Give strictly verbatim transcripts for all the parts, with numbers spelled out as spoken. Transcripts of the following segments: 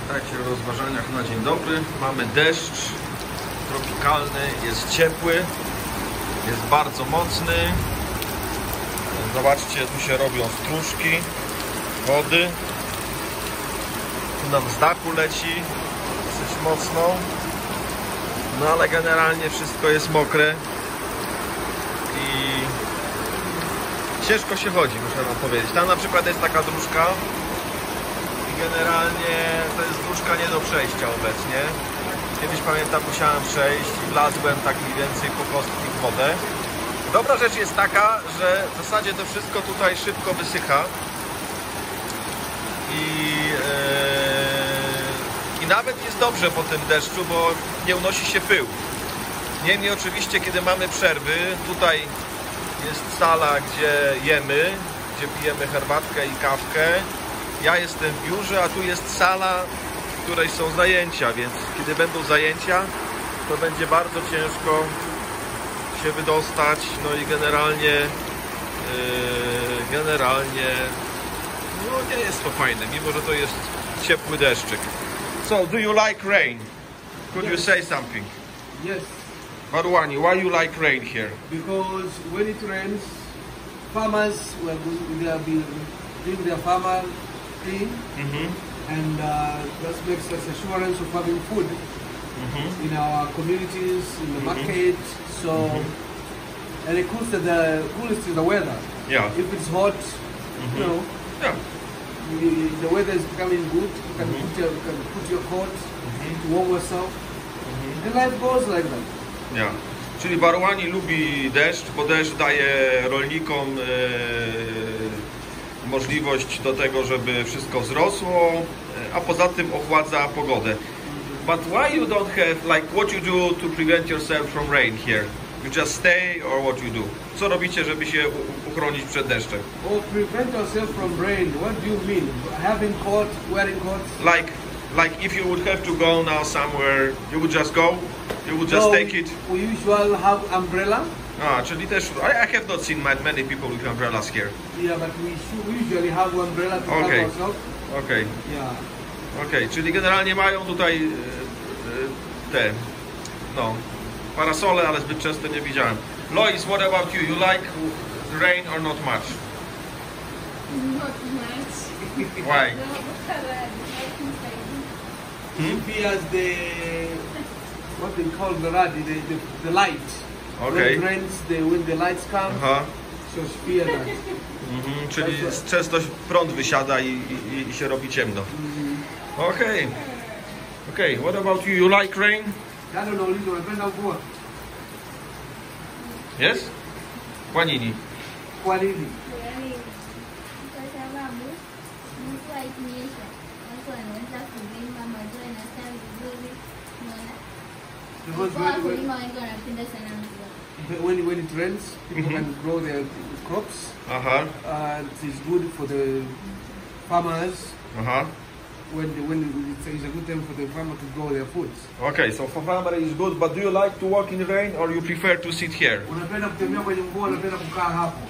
Witajcie w rozważaniach na dzień dobry. Mamy deszcz tropikalny, jest ciepły, jest bardzo mocny. Zobaczcie, tu się robią stróżki wody. Tu nam z dachu leci dosyć mocno. No ale generalnie wszystko jest mokre i ciężko się chodzi, muszę wam powiedzieć. Tam na przykład jest taka dróżka. Generalnie to jest dróżka nie do przejścia obecnie. Kiedyś pamiętam, musiałem przejść i wlazłem tak mniej więcej po kostki w wodę. Dobra rzecz jest taka, że w zasadzie to wszystko tutaj szybko wysycha i, yy, i nawet jest dobrze po tym deszczu, bo nie unosi się pył. Niemniej oczywiście, kiedy mamy przerwy, tutaj jest sala, gdzie jemy, gdzie pijemy herbatkę i kawkę. Ja jestem w biurze, a tu jest sala, w której są zajęcia, więc kiedy będą zajęcia, to będzie bardzo ciężko się wydostać. No i generalnie yy, generalnie no nie jest to fajne, mimo że to jest ciepły deszczyk. So, do you like rain? Could yes. you say something? Yes. Marwani, why you like rain here? Because when it rains, farmers will will be doing their farmer thing, Mm-hmm. and uh, that makes us assurance of having food Mm-hmm. in our communities, in the Mm-hmm. market. So, Mm-hmm. and it cools to the coolest to the weather. Yeah. If it's hot, Mm-hmm. you know, Yeah. the, the weather is becoming good. You can, Mm-hmm. put, your, you can put your coat Mm-hmm. to warm yourself, Mm-hmm. and life goes like that. Ja. Czyli Barwani lubi deszcz, bo deszcz daje rolnikom e, możliwość do tego, żeby wszystko wzrosło, a poza tym ochładza pogodę. But why you don't have, like, what you do to prevent yourself from rain here? You just stay, or what you do? Co robicie, żeby się uchronić przed deszczem? Or prevent yourself from rain. What do you mean? Having coat, wearing coats? Like, like if you would have to go now somewhere, you would just go? You would just No, take it? We usually have umbrella. A, czyli też, I, I have not seen many people with umbrellas here. Yeah, but we, should, we usually have umbrella to Okay. cover ourselves. Okej. Okay. Yeah. Okej, okay, czyli generalnie mają tutaj e, e, te, no, parasole, ale zbyt często nie widziałem. Lois, what about you? You like rain or not much? Not much. Why? No, because I like inside. Hmm? She fears the, what they call the radi, the, the, the light. Okay. When it rains, the, when the lights come, Aha. so she fears that. Mhm, czyli często prąd wysiada i, i, i się robi ciemno. Okej. Okay. Okej, okay, what about you? You like rain? I don't know, little, I don't know. Yes? Kwanini. Kwa nini? Yaani, kwa sababu mvua ikinyesha watu wanaweza kulima, mazao yanastawi vizuri. Unaona? Because Kwa when, when, wakulima wengi wanapenda sana mvua. when, when it rains, people Mhm. can grow their crops. Aha, Uh, it is good for the farmers. aha. When the, when it's, it's a good time for the farmer to grow their foods. Okay, so for farmer is good, but do you like to walk in rain or you prefer to sit here? Unapenda kutembea kwenye mvua, unapenda kukaa hapo.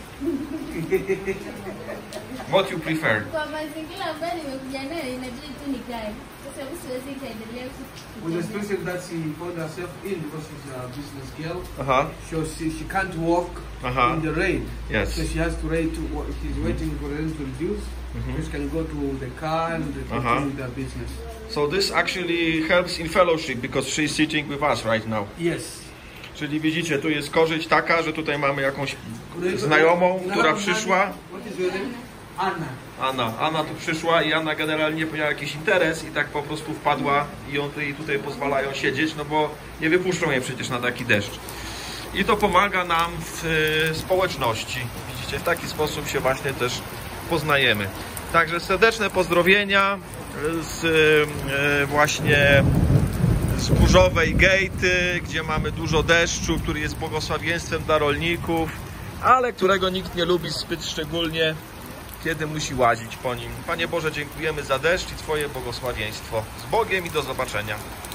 What you prefer? Kwa mazingira ambayo nimekuja nayo inabidi tu nikae. Kwa sababu siwezi kaendelea With the kutembea. situation that she found herself in because she's a business girl, Aha, so she, she can't walk Uh-huh. in the rain. yes. So she has to wait to wa- she's waiting for the rain to reduce. Mhm. So she can go to the car and continue Uh-huh. with her business. So this actually helps in fellowship because she's sitting with us right now. Yes. Czyli widzicie, tu jest korzyść taka, że tutaj mamy jakąś Znajomą, znajomą, która przyszła. What is your name? Anna. Anna. Anna tu przyszła i Anna generalnie miała jakiś interes i tak po prostu wpadła i ją tutaj, tutaj pozwalają siedzieć, no bo nie wypuszczą jej przecież na taki deszcz. I to pomaga nam w y, społeczności. Widzicie, w taki sposób się właśnie też poznajemy. Także serdeczne pozdrowienia z y, właśnie z Burzowej Gejty, gdzie mamy dużo deszczu, który jest błogosławieństwem dla rolników, ale którego nikt nie lubi zbyt szczególnie, kiedy musi łazić po nim. Panie Boże, dziękujemy za deszcz i Twoje błogosławieństwo. Z Bogiem i do zobaczenia.